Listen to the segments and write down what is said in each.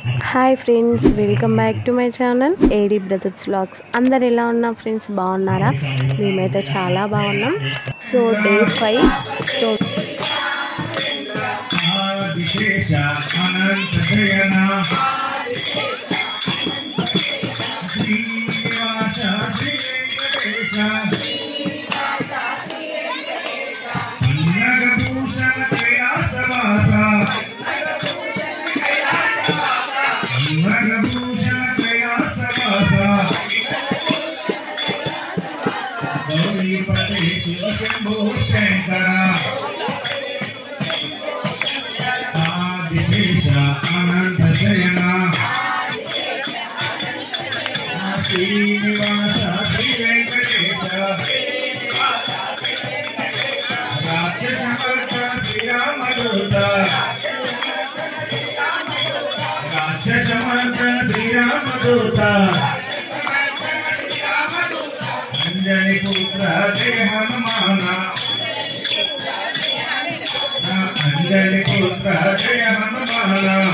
Hi friends, welcome back to my channel AD brothers vlogs. అందరు ఎలా ఉన్నాం friends, బాగున్నారా? మేమైతే చాలా బాగున్నాం. So day 5. సో अंजनी पुत्र जय हनुमान, अंजनी पुत्र जय हनुमान,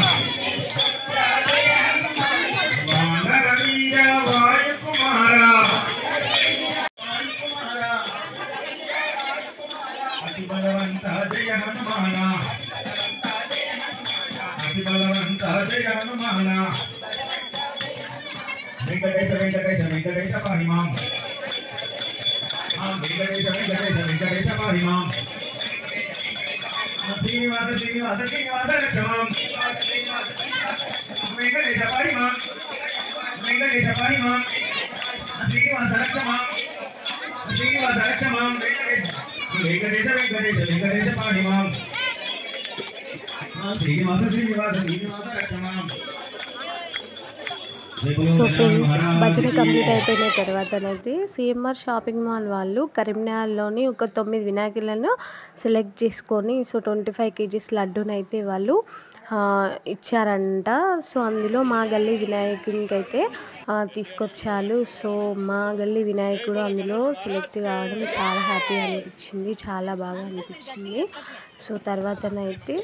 वानर वीर वायु कुमारा, अति बलवंत जय हनुमान, अति बलवंत जय हनुमान, वेंकटेश वेंकटेश वेंकटेश पाहि मां, वेंकटेश वेंकटेश वेंकटेश पाहि मां, श्रीनिवास श्रीनिवास श्रीनिवास रक्ष मां, वेंकटेश पाहि मां, वेंकटेश पाहि मां, श्रीनिवास रक्ष मां, श्रीनिवास रक्ष मां, वेंकटेश वेंकटेश वेंकटेश पाहि मां, श्रीनिवास श्रीनिवास श्रीनिवास रक्ष मां. సో ఫ్రెండ్స్, భజన కంప్లీట్ అయిపోయిన తర్వాతనైతే సిఎంఆర్ షాపింగ్ మాల్ వాళ్ళు కరీంనగర్లోని ఒక 9 వినాయకులను సెలెక్ట్ చేసుకొని సో 25 kgs లడ్డూనైతే వాళ్ళు ఇచ్చారంట. సో అందులో మా గల్లీ వినాయకునికి అయితే తీసుకొచ్చారు. సో మా గల్లీ వినాయకుడు అందులో సెలెక్ట్ కావడం చాలా హ్యాపీ అనిపించింది, చాలా బాగా అనిపించింది. సో తర్వాతనైతే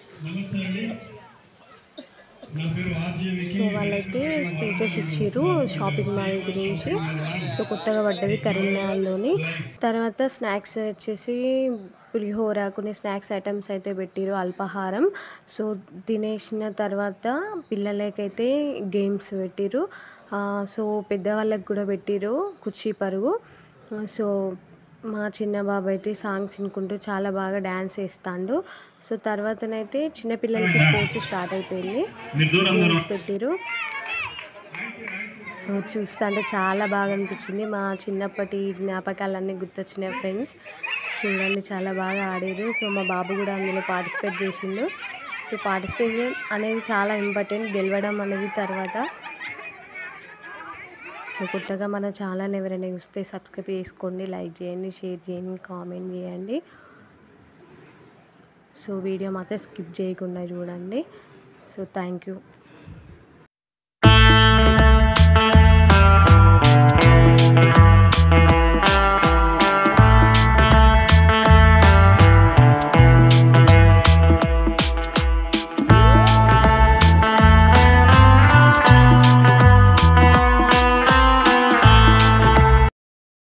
సో వాళ్ళైతే స్పీచెస్ ఇచ్చారు షాపింగ్ మాల్ గురించి. సో కొత్తగా పడ్డది కరీంనగర్లోని. తర్వాత స్నాక్స్ వచ్చేసి పులిహోర, కొన్ని స్నాక్స్ ఐటమ్స్ అయితే పెట్టారు, అల్పాహారం. సో తినేసిన తర్వాత పిల్లలకైతే గేమ్స్ పెట్టారు. సో పెద్దవాళ్ళకి కూడా పెట్టారు కుర్చీ పరుగు. సో మా చిన్న బాబు అయితే సాంగ్స్ వినుకుంటూ చాలా బాగా డ్యాన్స్ వేస్తాడు. సో తర్వాతనైతే చిన్నపిల్లలకి స్పోర్ట్స్ స్టార్ట్ అయిపోయింది, గేమ్స్ పెట్టారు. సో చూస్తా అంటే చాలా బాగా అనిపించింది. మా చిన్నప్పటి జ్ఞాపకాలన్నీ గుర్తొచ్చినాయి ఫ్రెండ్స్. చూడండి, చాలా బాగా ఆడారు. సో మా బాబు కూడా అందులో పార్టిసిపేట్ చేసిండు. సో పార్టిసిపేషన్ అనేది చాలా ఇంపార్టెంట్, గెలవడం అనేది తర్వాత. సో కొత్తగా మన ఛానల్ ఎవరైనా చూస్తే సబ్స్క్రైబ్ చేసుకోండి, లైక్ చేయండి, షేర్ చేయండి, కామెంట్ చేయండి. సో వీడియో మాత్రం స్కిప్ చేయకుండా చూడండి. So thank you.